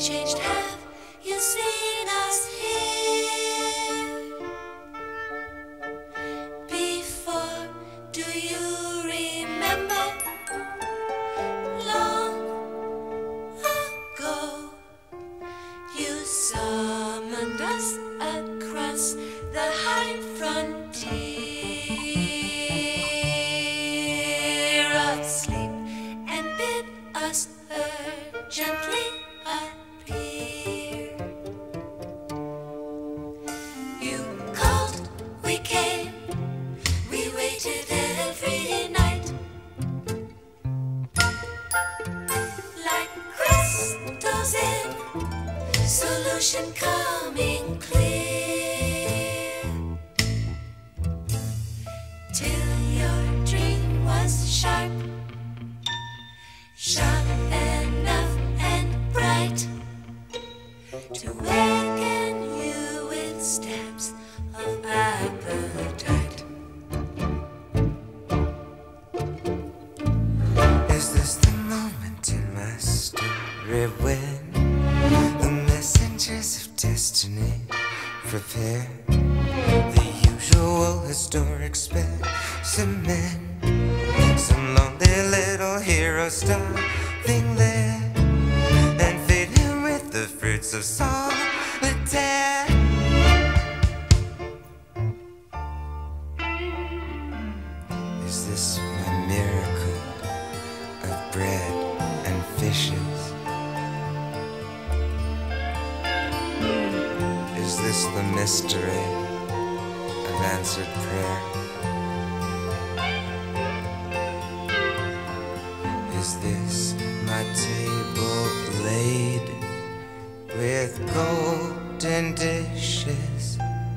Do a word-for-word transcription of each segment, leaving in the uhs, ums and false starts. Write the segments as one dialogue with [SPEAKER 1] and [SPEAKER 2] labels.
[SPEAKER 1] changed? Have you seen us here before? Do you remember? Long ago, you summoned us across the high frontier of sleep and bid us urgently appear. You called, we came, we waited every night, like crystals in solution coming clear, till your dream was sharp, sharp enough and bright to waken you with stabs of appetite.
[SPEAKER 2] Is this the moment in my story when the messengers of destiny prepare the usual historic specimen? Some lonely little hero starving there and feed him with the fruits of solitaire. Is this my miracle of bread and fishes? Is this the mystery of answered prayer? Is this my table laid with golden dishes?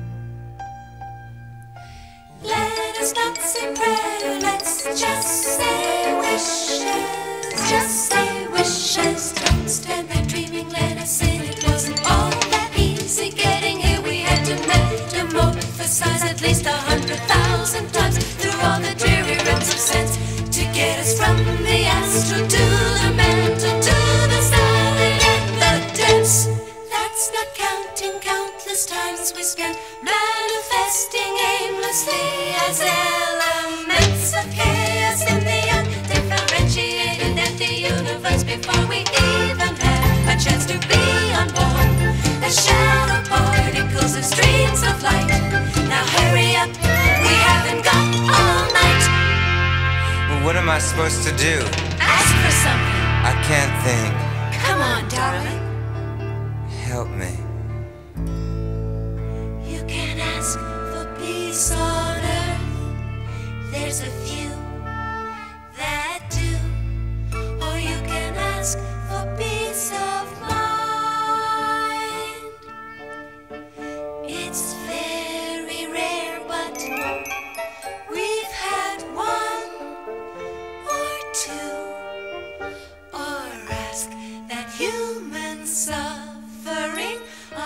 [SPEAKER 1] Let us not say prayer, let's just say wishes. Just say wishes. Don't stand there dreaming, let us say it wasn't all that easy getting here. We had to metamorphosize at least a hundred thousand times through all the dreary realms of sense to get us from the astral to the mental to the silent and the dense. That's not counting countless times we spent manifesting aimlessly as elements of chaos in the undifferentiated empty universe before we even had a chance to be on board as shadow particles and streams of light. Now hurry up, we haven't got all night.
[SPEAKER 2] Well, what am I supposed to do?
[SPEAKER 1] Ask for something.
[SPEAKER 2] I can't think.
[SPEAKER 1] Come on, darling.
[SPEAKER 2] Help me.
[SPEAKER 1] You can ask for peace on earth. There's a few that do. Or you can ask for peace of mind. It's very rare, but we've had one or two. Or ask that human suffering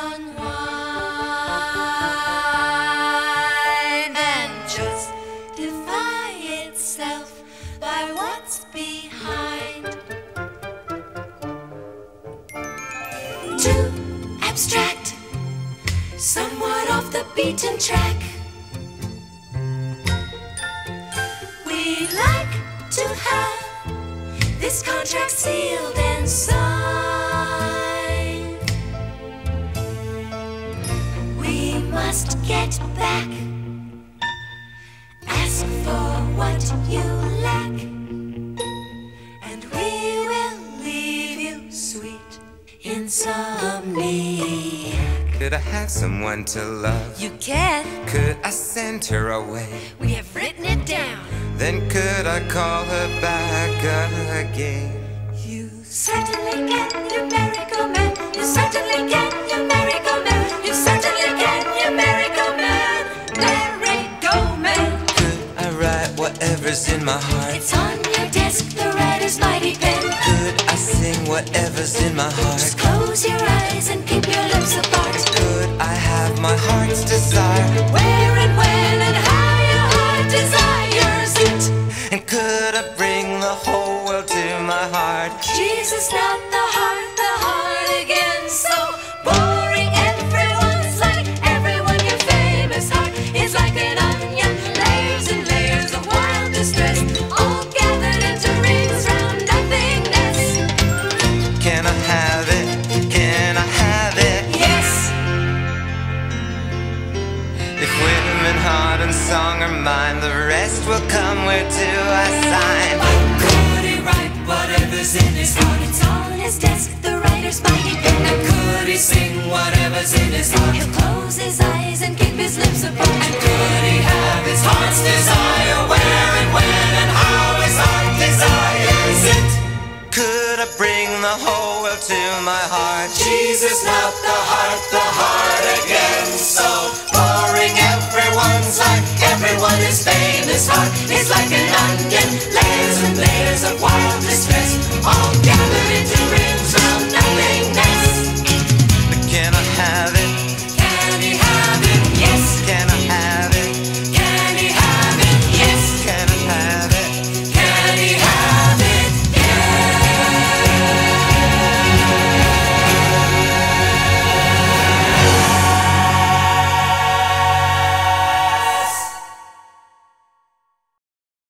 [SPEAKER 1] unwind and justify itself by what's behind. Too abstract, somewhat off the beaten track. We like to have this contract sealed and signed. We must get back. Ask for what you lack, and we will leave you sweet insomniac.
[SPEAKER 2] Could I have someone to love?
[SPEAKER 1] You can.
[SPEAKER 2] Could I send her away?
[SPEAKER 1] We have written it down.
[SPEAKER 2] Then could I call her back again?
[SPEAKER 1] You certainly can, you miracle man. You certainly can, you miracle man. You certainly can, you miracle man. Miracle man.
[SPEAKER 2] Could I write whatever's in my heart?
[SPEAKER 1] It's on your desk, the writer's mighty pen.
[SPEAKER 2] Could I sing whatever's in my heart?
[SPEAKER 1] Just close your eyes and keep your lips apart.
[SPEAKER 2] Could I have my heart's desire?
[SPEAKER 1] Where and when and how your heart desires it.
[SPEAKER 2] And could I bring the whole world to my heart?
[SPEAKER 1] Jesus, not the heart, the heart again.
[SPEAKER 2] heart and song are mine. The rest will come where to I sign.
[SPEAKER 1] Could he write whatever's in his heart? It's on his desk, the writer's mighty pen. And could he sing whatever's in his heart? He'll close his eyes and keep his lips apart. And could he have his heart's desire? Where and when and how his heart desires it?
[SPEAKER 2] Could I bring the whole world to my heart?
[SPEAKER 1] Jesus, not the heart, the heart again. So pouring everyone's like everyone is famous. Heart is like an onion, layers and layers of wild